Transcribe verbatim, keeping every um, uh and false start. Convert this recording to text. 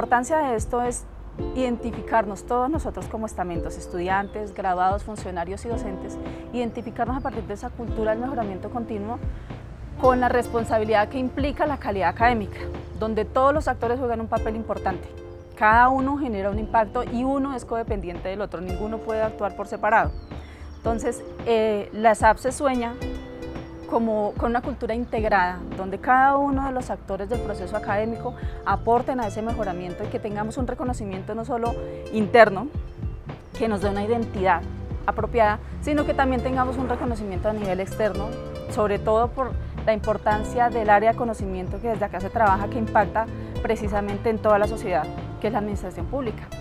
importancia de esto es identificarnos todos nosotros como estamentos, estudiantes, graduados, funcionarios y docentes, identificarnos a partir de esa cultura del mejoramiento continuo con la responsabilidad que implica la calidad académica, donde todos los actores juegan un papel importante. Cada uno genera un impacto y uno es codependiente del otro, ninguno puede actuar por separado. Entonces, eh, la S A P se sueña como con una cultura integrada, donde cada uno de los actores del proceso académico aporten a ese mejoramiento y que tengamos un reconocimiento no solo interno, que nos dé una identidad apropiada, sino que también tengamos un reconocimiento a nivel externo, sobre todo por la importancia del área de conocimiento que desde acá se trabaja, que impacta precisamente en toda la sociedad, que es la administración pública.